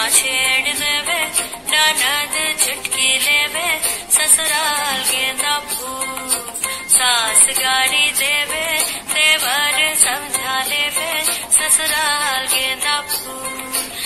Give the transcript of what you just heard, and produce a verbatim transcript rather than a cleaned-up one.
छेड़ देवे ननद चुटकी लेवे ससुराल गेंदा फूल सास गारी देवे देवर समझा लेवे ससुराल गेंदा फूल